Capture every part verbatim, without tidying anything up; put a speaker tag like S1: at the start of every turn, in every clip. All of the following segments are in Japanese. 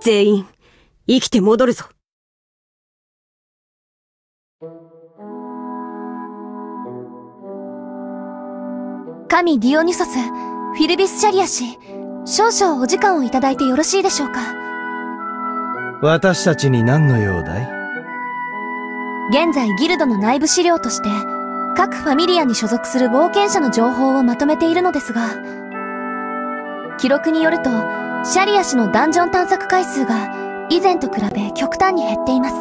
S1: 全員生きて戻るぞ。
S2: 神ディオニュソス、フィルビス・シャリア氏、少々お時間をいただいてよろしいでしょうか。
S3: 私たちに何の用だい？
S2: 現在ギルドの内部資料として各ファミリアに所属する冒険者の情報をまとめているのですが、記録によるとシャリア氏のダンジョン探索回数が以前と比べ極端に減っています。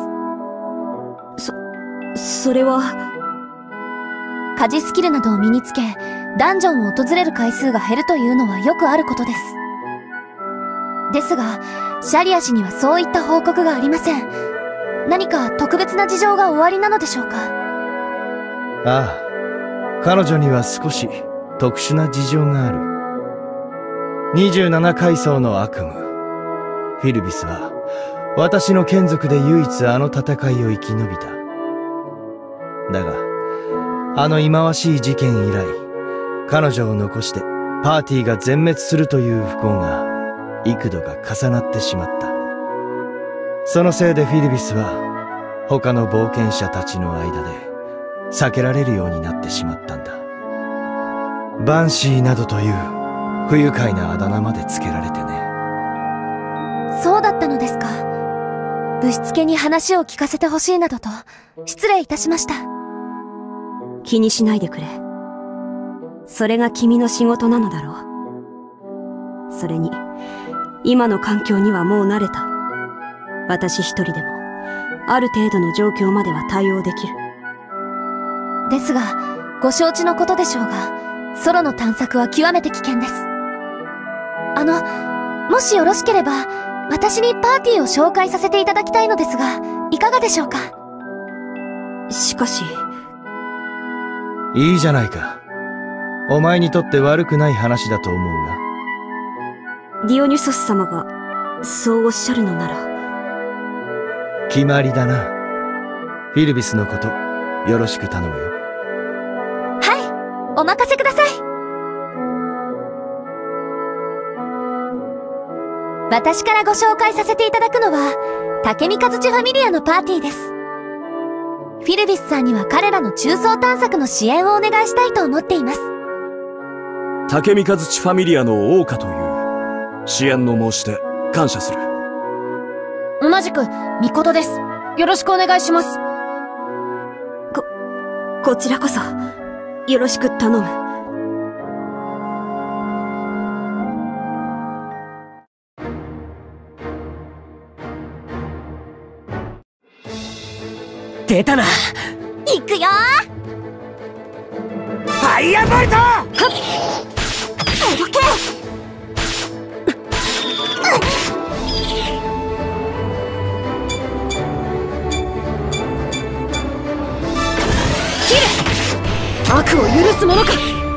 S1: そ、それは
S2: 家事スキルなどを身につけダンジョンを訪れる回数が減るというのはよくあることです。ですがシャリア氏にはそういった報告がありません。何か特別な事情がおありなのでしょうか。
S3: ああ、彼女には少し特殊な事情がある。にじゅうななかいそうの悪夢フィルビスは私の眷属で唯一あの戦いを生き延びた。だがあの忌まわしい事件以来、彼女を残してパーティーが全滅するという不幸が幾度か重なってしまった。そのせいでフィルビスは他の冒険者たちの間で避けられるようになってしまったんだ。バンシーなどという不愉快なあだ名までつけられてね。
S2: そうだったのですか。ぶしつけに話を聞かせてほしいなどと失礼いたしました。
S1: 気にしないでくれ。それが君の仕事なのだろう。それに今の環境にはもう慣れた。私一人でもある程度の状況までは対応できる。
S2: ですがご承知のことでしょうが、ソロの探索は極めて危険です。あのもしよろしければ私にパーティーを紹介させていただきたいのですが、いかがでしょうか。
S1: しかし
S3: いいじゃないか。お前にとって悪くない話だと思うが。
S1: ディオニュソス様がそうおっしゃるのなら。
S3: 決まりだな。フィルビスのことよろしく頼むよ。
S2: はい、お任せください。私からご紹介させていただくのは竹見和地ファミリアのパーティーです。フィルビスさんには彼らの中層探索の支援をお願いしたいと思っています。
S4: 竹見和地ファミリアの王家という支援の申し出感謝する。
S2: 同じくミコトです。よろしくお願いします。
S1: こ、こちらこそよろしく頼む。
S5: 出たな。
S2: 行くよ
S5: ー。ファイヤーボルト。はっ。
S2: 動け。切る。悪を許すものか。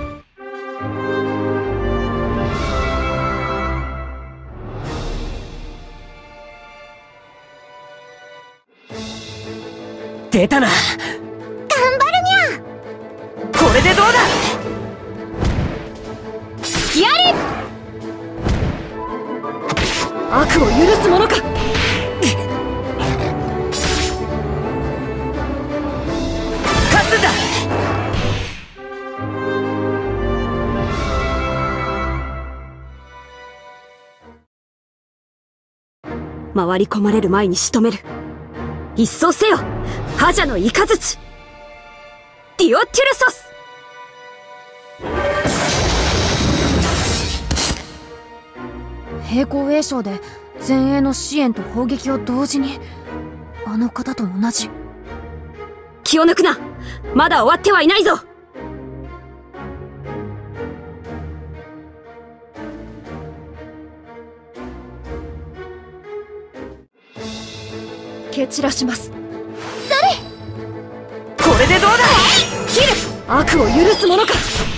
S5: 出たな。
S2: 頑張るにゃ。
S5: これでどうだ。
S2: やれ。悪を許すものか。
S5: 勝つんだ。
S1: 回り込まれる前に仕留める。一掃せよ覇者のイカズチディオテュルソス。
S2: 平行栄翔で前衛の支援と砲撃を同時に。あの方と同じ。
S1: 気を抜くな。まだ終わってはいないぞ。
S2: 蹴散らします。
S5: これでどうだ。
S2: 切る。悪を許すものか。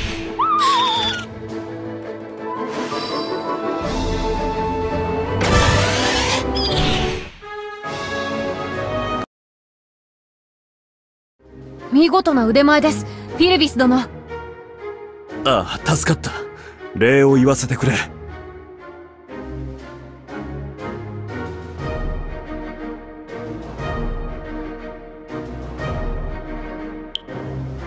S2: 見事な腕前です、フィルビス殿。
S4: ああ、助かった。礼を言わせてくれ。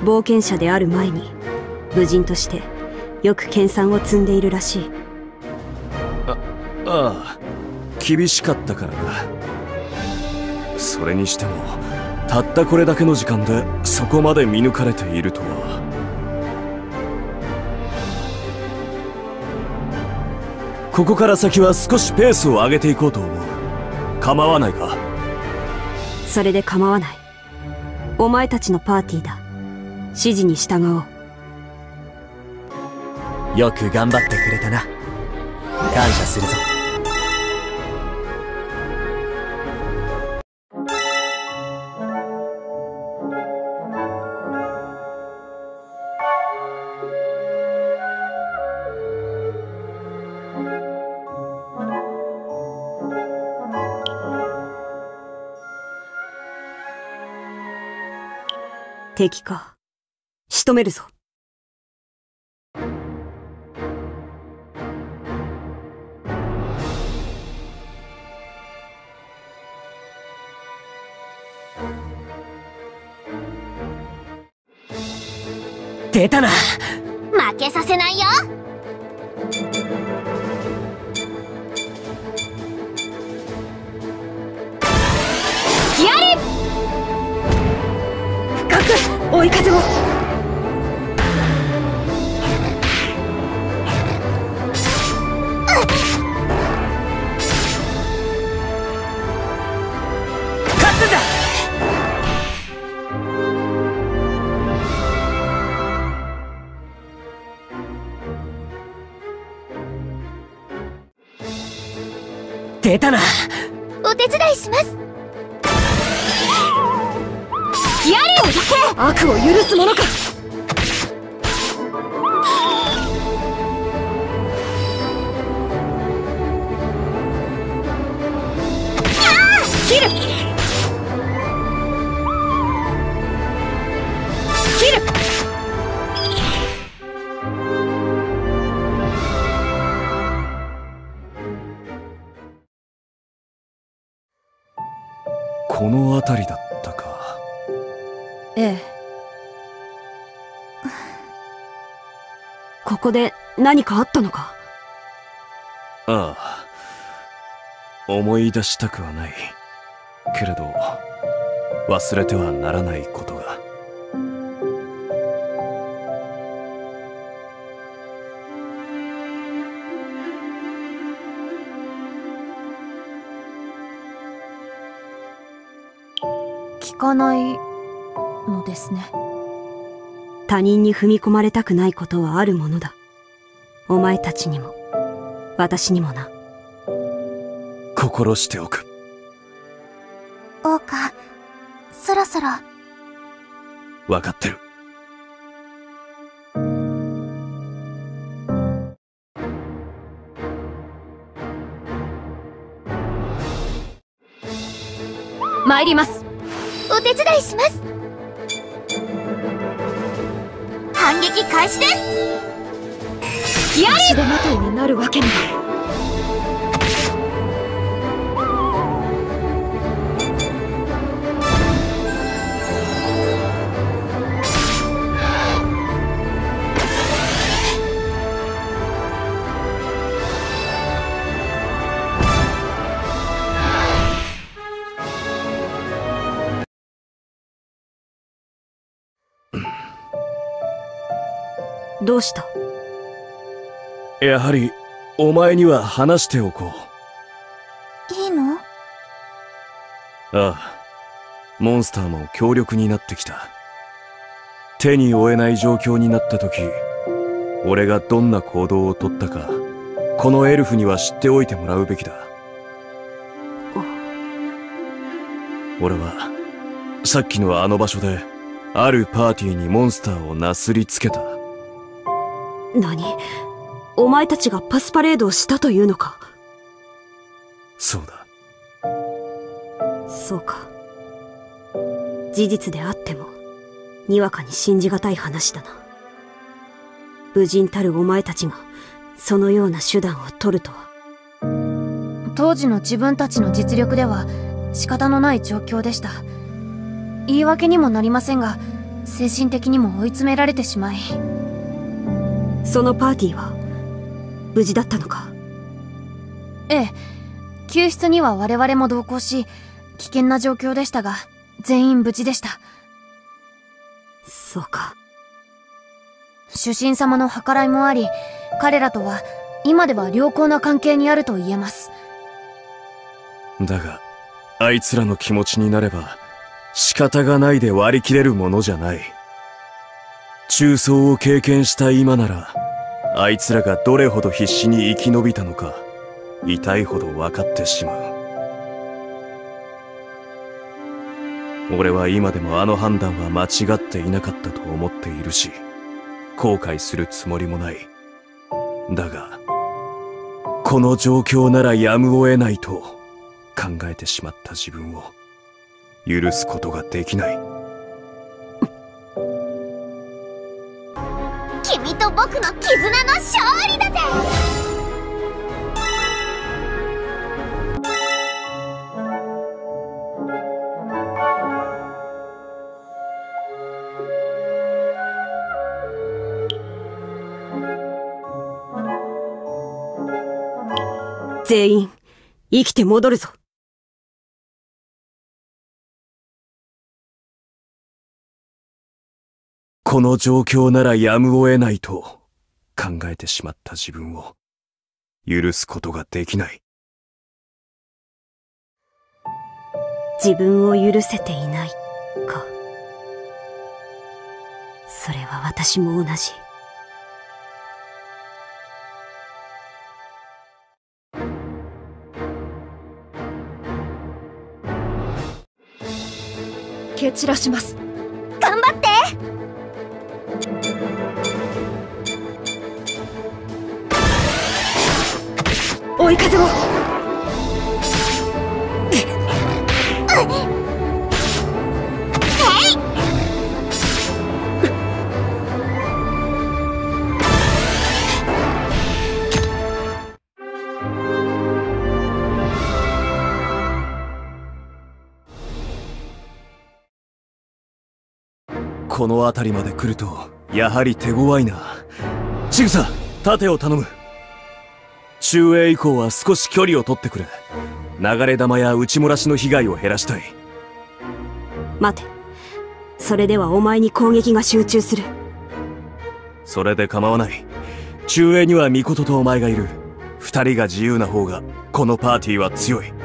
S1: 冒険者である前に武人としてよく研鑽を積んでいるらしい。
S4: あああ、厳しかったからな。それにしてもたったこれだけの時間でそこまで見抜かれているとは。ここから先は少しペースを上げていこうと思う。構わないか？
S1: それで構わない。お前たちのパーティーだ。指示に従おう。
S5: よく頑張ってくれたな。感謝するぞ。
S1: 敵か。仕留めるぞ。
S5: 出たな。
S2: 負けさせないよ。やれ。
S1: 深く追い風を。
S5: 勝つんだ。出たな。
S2: お手伝いします。やれよ。
S1: 悪を許すものか。切る。切る。
S4: この辺りだったか。
S1: ええ。ここで何かあったのか？
S4: ああ、思い出したくはないけれど忘れてはならないことが。
S2: 聞かないのですね。
S1: 他人に踏み込まれたくないことはあるものだ。お前たちにも私にもな。
S4: 心しておく。
S2: 王家、そろそろ。
S4: 分かってる。
S2: 参ります。お手伝いします。反撃開始です。やれ。
S1: 足手まといになるわけには。どうした？
S4: やはりお前には話しておこう。
S2: いいの？
S4: ああ、モンスターも強力になってきた。手に負えない状況になった時、俺がどんな行動をとったか、このエルフには知っておいてもらうべきだ。俺はさっきのあの場所であるパーティーにモンスターをなすりつけた。
S1: 何？お前たちがパスパレードをしたというのか？
S4: そうだ。
S1: そうか。事実であってもにわかに信じがたい話だな。武人たるお前たちがそのような手段を取るとは。
S2: 当時の自分たちの実力では仕方のない状況でした。言い訳にもなりませんが、 精神的にも追い詰められてしまい。
S1: そのパーティーは無事だったのか？
S2: ええ、救出には我々も同行し、危険な状況でしたが全員無事でした。
S1: そうか。
S2: 主神様の計らいもあり、彼らとは今では良好な関係にあると言えます。
S4: だがあいつらの気持ちになれば仕方がないで割り切れるものじゃない。中操を経験した今なら、あいつらがどれほど必死に生き延びたのか痛いほど分かってしまう。俺は今でもあの判断は間違っていなかったと思っているし、後悔するつもりもない。だがこの状況ならやむを得ないと考えてしまった自分を許すことができない。
S6: 君と僕の絆の勝利だぜ。
S1: 全員生きて戻るぞ。
S4: この状況ならやむを得ないと考えてしまった自分を許すことができない。
S1: 自分を許せていないか。それは私も同じ。
S2: 蹴散らします。
S6: 頑張って。
S1: 追い風を。
S4: この辺りまで来るとやはり手強いな。ちぐさ、盾を頼む。中衛以降は少し距離を取ってくれ。流れ弾や内漏らしの被害を減らしたい。
S1: 待て。それではお前に攻撃が集中する。
S4: それで構わない。中衛にはミコトとお前がいる。二人が自由な方がこのパーティーは強い。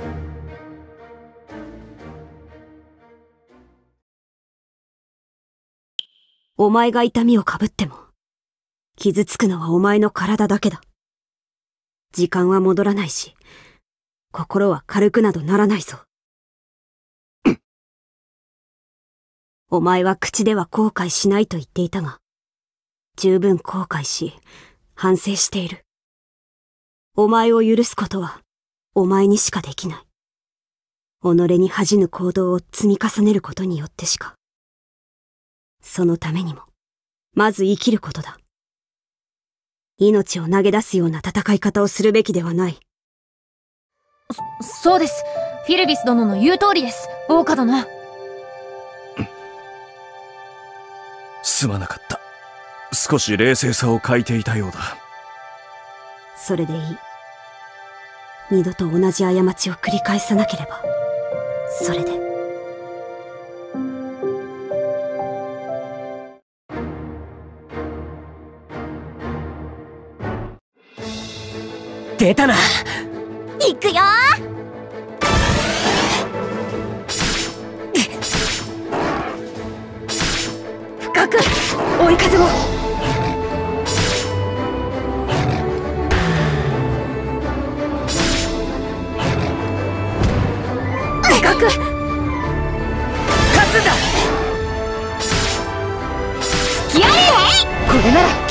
S1: お前が痛みをかぶっても傷つくのはお前の体だけだ。時間は戻らないし、心は軽くなどならないぞ。お前は口では後悔しないと言っていたが、十分後悔し、反省している。お前を許すことは、お前にしかできない。己に恥じぬ行動を積み重ねることによってしか。そのためにも、まず生きることだ。命を投げ出すような戦い方をするべきではない。
S2: そ、そうです。フィルビス殿の言う通りです、桜花殿。
S4: すまなかった。少し冷静さを欠いていたようだ。
S1: それでいい。二度と同じ過ちを繰り返さなければ、それで。
S5: 出たな。
S6: 行くよ。
S1: 深く追い風を。深く
S5: 勝つんだ。
S6: 付き合え。
S2: これなら。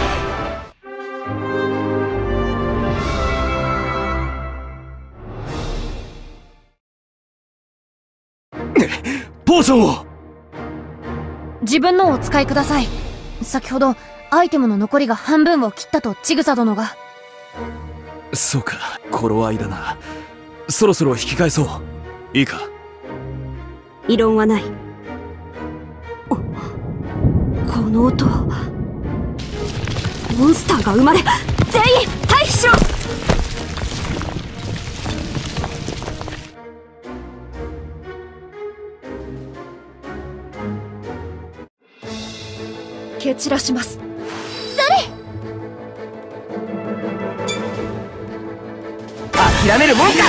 S4: ポーションを。
S2: 自分のをお使いください。先ほどアイテムの残りが半分を切ったとちぐさ殿が。
S4: そうか、頃合いだな。そろそろ引き返そう。いいか。
S1: 異論はない。 の音はモンスターが生まれ、全員退避しろ。蹴散らします。
S6: それ
S5: 諦めるもんか。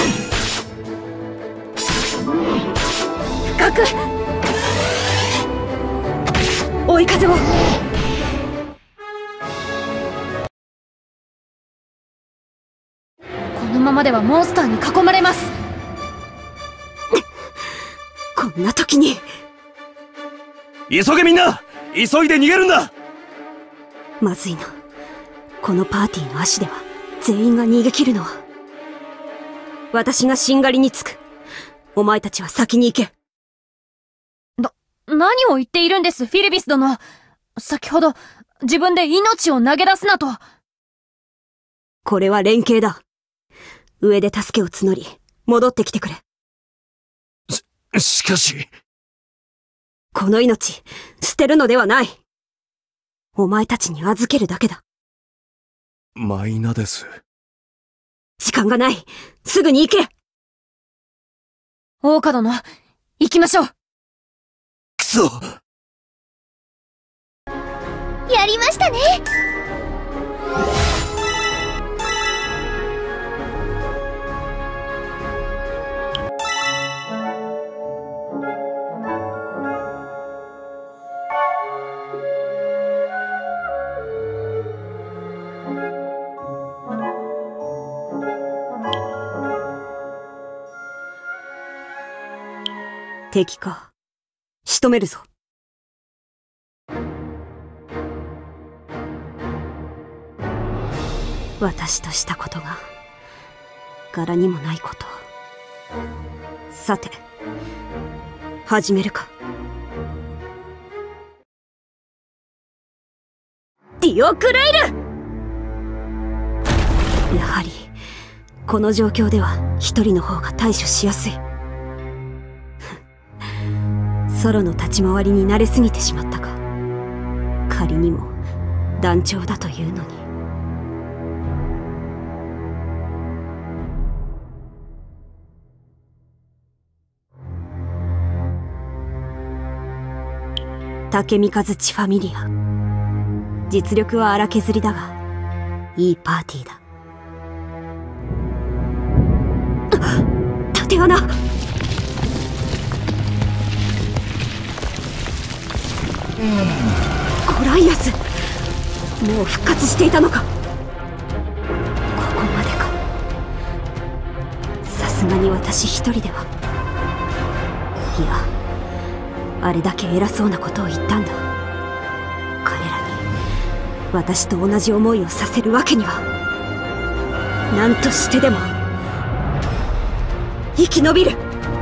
S1: 深く追い風を。
S2: このままではモンスターに囲まれます。
S1: こんな時に。
S4: 急げみんな、急いで逃げるんだ。
S1: まずいな。このパーティーの足では全員が逃げ切るのは。私がしんがりにつく。お前たちは先に行け。
S2: な、何を言っているんです、フィルビス殿。先ほど自分で命を投げ出すなと。
S1: これは連携だ。上で助けを募り、戻ってきてくれ。
S4: し、しかし。
S1: この命、捨てるのではない。お前たちに預けるだけだ。
S4: マイナです。
S1: 時間がない。すぐに行け。
S2: 桜花殿、行きましょう。
S4: くそ。
S6: やりましたね。
S1: 敵か。仕留めるぞ。私としたことが柄にもないこと。さて始めるか。ディオクレイル。やはりこの状況では一人の方が対処しやすい。ソロの立ち回りに慣れすぎてしまったか。仮にも団長だというのに。竹三和チファミリア。実力は荒削りだがいいパーティーだ。縦穴。ゴライアス、もう復活していたのか。ここまでか。さすがに私一人では。いや、あれだけ偉そうなことを言ったんだ。彼らに私と同じ思いをさせるわけには。何としてでも生き延びる。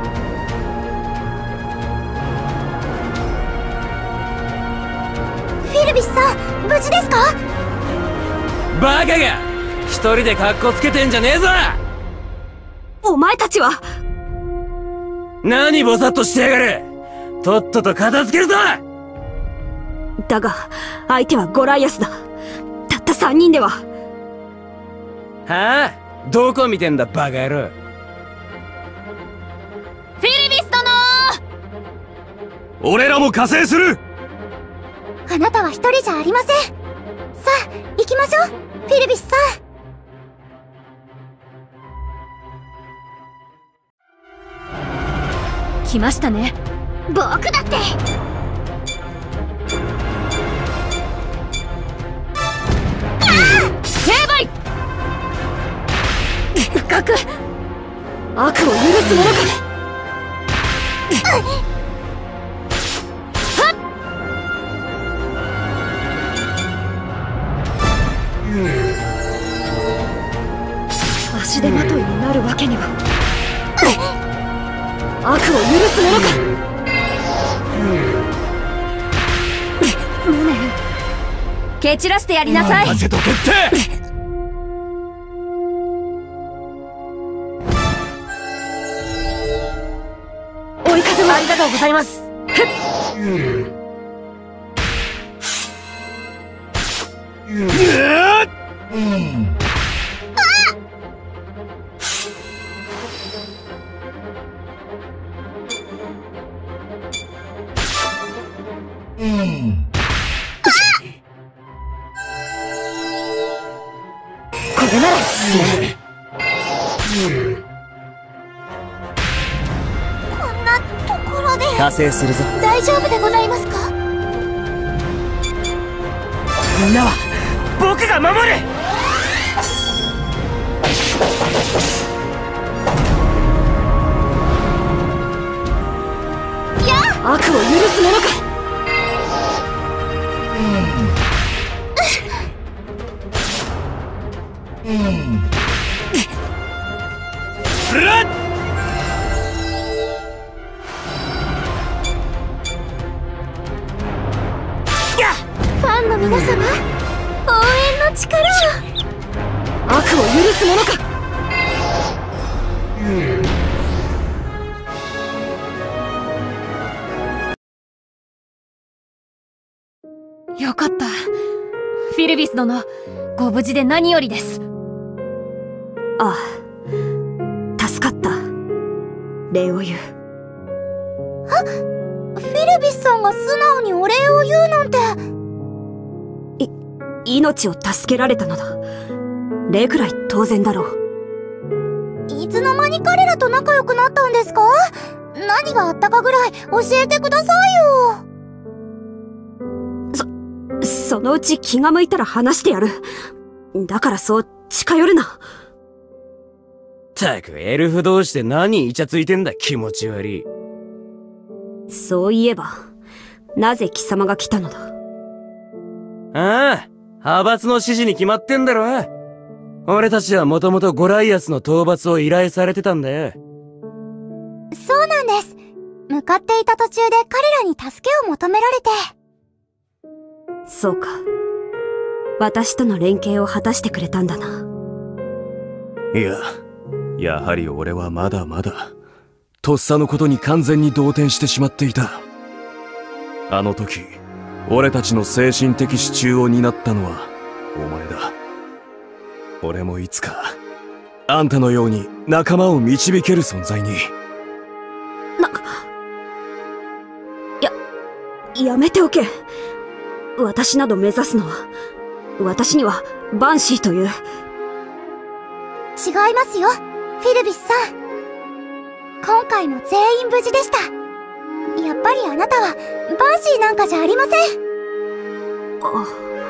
S6: フィルビスさん、無事ですか？
S5: バカが一人で格好つけてんじゃねえぞ。
S1: お前たちは。
S5: 何ボサッとしてやがる。とっとと片付けるぞ。
S1: だが相手はゴライアスだ。たった三人では。
S5: はあ、どこ見てんだバカ野郎。
S2: フィルビス殿。
S4: 俺らも加勢する。
S6: あなたは一人じゃありません。さあ行きましょう、フィルビスさ
S2: ん。来ましたね。
S6: 僕だって
S2: 成敗。
S1: 深く悪を許すものか。足手まといになるわけには。悪を許すものか。無念。蹴散らしてやりなさい。
S4: 任せとけって。
S1: 追い風を。
S5: ありがとうございます。
S2: これなら死なない。
S6: こんなところで
S5: 加勢するぞ。
S6: 大丈夫でございますか？
S5: みんなは僕が守る。
S1: 悪を許すものか。
S6: ファンの皆様、応援の力を。
S1: 悪を許すものか。
S2: よかった。フィルビス殿、ご無事で何よりです。
S1: ああ、助かった。礼を言う。
S6: あ、フィルビスさんが素直にお礼を言うなんて。
S1: い、命を助けられたのだ。礼くらい当然だろう。
S6: いつの間に彼らと仲良くなったんですか？何があったかぐらい教えてくださいよ。
S1: そのうち気が向いたら話してやる。だからそう近寄るな。
S5: たくエルフ同士で何イチャついてんだ、気持ち悪い。
S1: そういえば、なぜ貴様が来たのだ？
S5: ああ、派閥の指示に決まってんだろ。俺たちはもともとゴライアスの討伐を依頼されてたんだよ。
S6: そうなんです。向かっていた途中で彼らに助けを求められて。
S1: そうか。私との連携を果たしてくれたんだな。
S4: いや、やはり俺はまだまだ、とっさのことに完全に動転してしまっていた。あの時、俺たちの精神的支柱を担ったのは、お前だ。俺もいつか、あんたのように仲間を導ける存在に。
S1: な、や、やめておけ。私など目指すのは、私にはバンシーという。
S6: 違いますよ、フィルビスさん。今回も全員無事でした。やっぱりあなたはバンシーなんかじゃありません。
S1: あ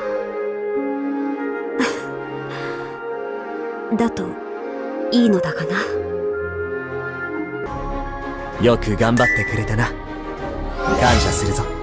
S1: だといいのだがな。
S5: よく頑張ってくれたな。感謝するぞ。